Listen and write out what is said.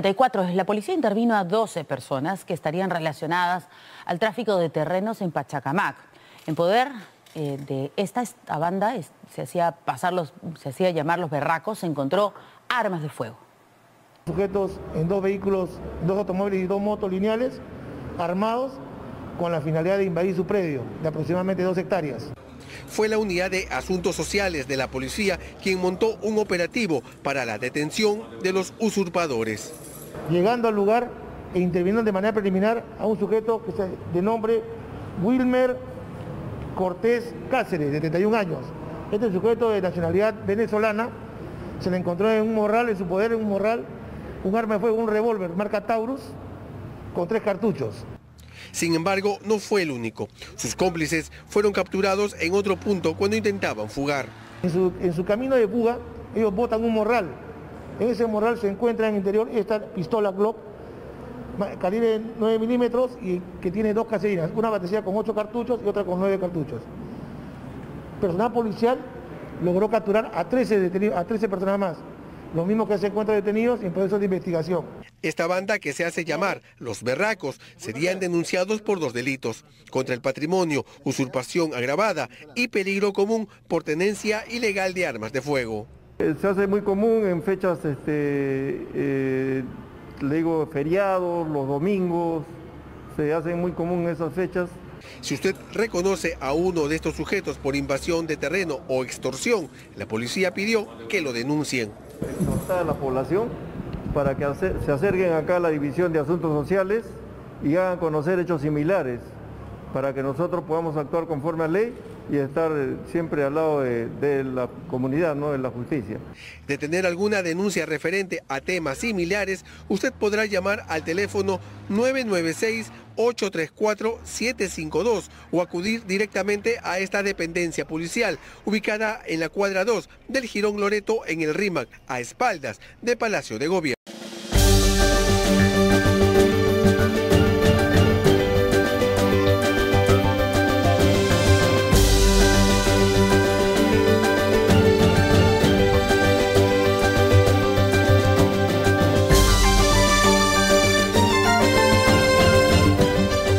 54. La policía intervino a 12 personas que estarían relacionadas al tráfico de terrenos en Pachacamac. En poder de esta banda se hacía llamar los berracos, se encontró armas de fuego. Sujetos en 2 vehículos, 2 automóviles y 2 motos lineales, armados con la finalidad de invadir su predio, de aproximadamente 2 hectáreas. Fue la unidad de Asuntos Sociales de la policía quien montó un operativo para la detención de los usurpadores. Llegando al lugar e interviniendo de manera preliminar a un sujeto que es de nombre Wilmer Cortés Cáceres, de 31 años. Este sujeto de nacionalidad venezolana se le encontró en un morral, en su poder, en un morral, un arma de fuego, un revólver marca Taurus con 3 cartuchos. Sin embargo, no fue el único. Sus cómplices fueron capturados en otro punto cuando intentaban fugar. En su camino de fuga, ellos botan un morral. En ese morral se encuentra en el interior esta pistola Glock, calibre 9 milímetros y que tiene 2 caserinas, una batería con 8 cartuchos y otra con 9 cartuchos. Personal policial logró capturar a 13 personas más, los mismos que se encuentran detenidos en proceso de investigación. Esta banda, que se hace llamar Los Berracos, serían denunciados por 2 delitos: contra el patrimonio, usurpación agravada y peligro común por tenencia ilegal de armas de fuego. Se hace muy común en fechas, feriados, los domingos, se hacen muy común esas fechas. Si usted reconoce a uno de estos sujetos por invasión de terreno o extorsión, la policía pidió que lo denuncien. Exhortar a la población para que se acerquen acá a la División de Asuntos Sociales y hagan conocer hechos similares, para que nosotros podamos actuar conforme a ley y estar siempre al lado de la comunidad, ¿no?, de la justicia. De tener alguna denuncia referente a temas similares, usted podrá llamar al teléfono 996-834-752 o acudir directamente a esta dependencia policial, ubicada en la cuadra 2 del Jirón Loreto en el RIMAC, a espaldas de Palacio de Gobierno.